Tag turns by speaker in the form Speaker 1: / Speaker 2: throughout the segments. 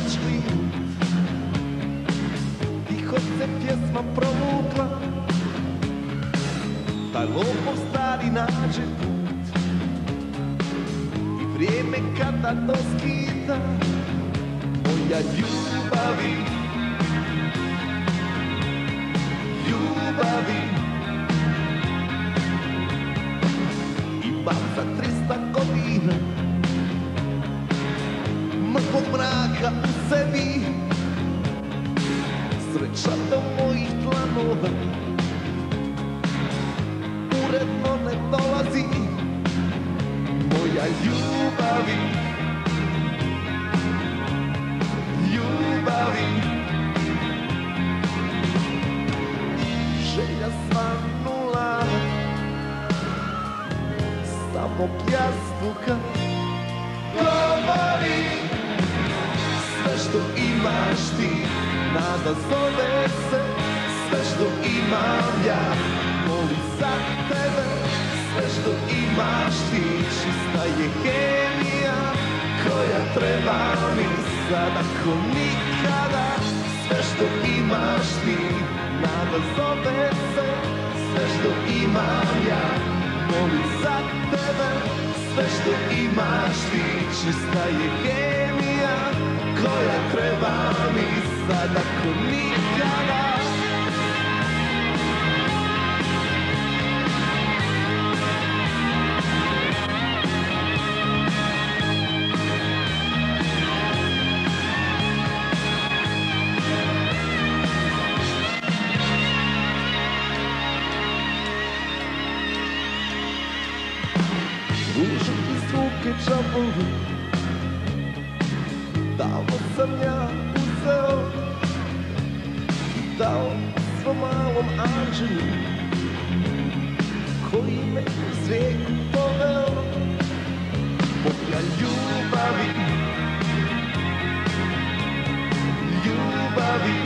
Speaker 1: noćni, tiho se pjesma provukla, taj lopov stari nađe put i vrijeme kada doskida. Moja ljubavi, ljubavi, imam za 300 godina mrtvog mraka u sebi, sreća do mojih dlanova uredno ne dolazi. Moja ljubavi, ljubavi, želja svanula, samo jastuka. Govori, sve što imaš ti, nada zove se, sve što imam ja, molim za tebe. Sve što imaš ti, čista je hemija koja treba mi sada ko nikada. Sve što imaš ti, nada zove se, sve što imam ja, molim za tebe. Sve što imaš ti, čista je hemija koja treba mi sada ko nikada. Ružu iz ruke čabovi, davno sam ja uzeo, dao svom malom anđelu koji me u svijetu poveo. Moja ljubavi, ljubavi,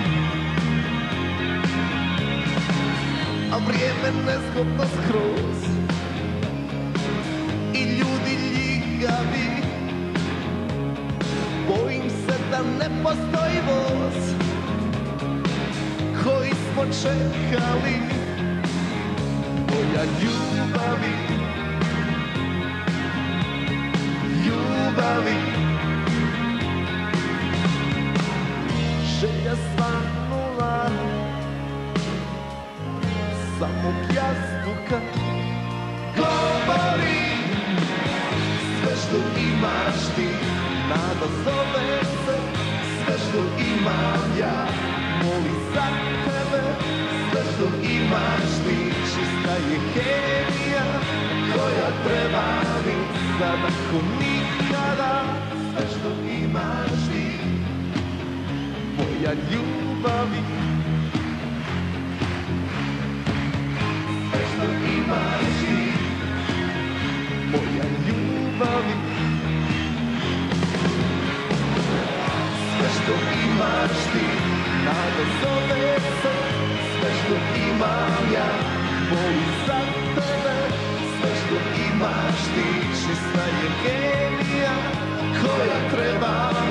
Speaker 1: a vrijeme nezgodno skroz i ljudi ljigavi. Bojim se da ne postoji voz koji smo čekali. Moja ljubavi, ljubavi, želja svanula, samo jastuka. Govori, sve što imaš ti, nada zove se, sve što imam ja, molim za tebe. Sve što imaš ti, čista je hemija koja treba mi sada ko nikada. Sve što imaš ti, moja ljubavi, sve što imaš ti, moja ljubavi, sve što imaš ti, nada zove se, sve što imam ja, molim za tebe. Sve što imaš ti, čista je hemija koja treba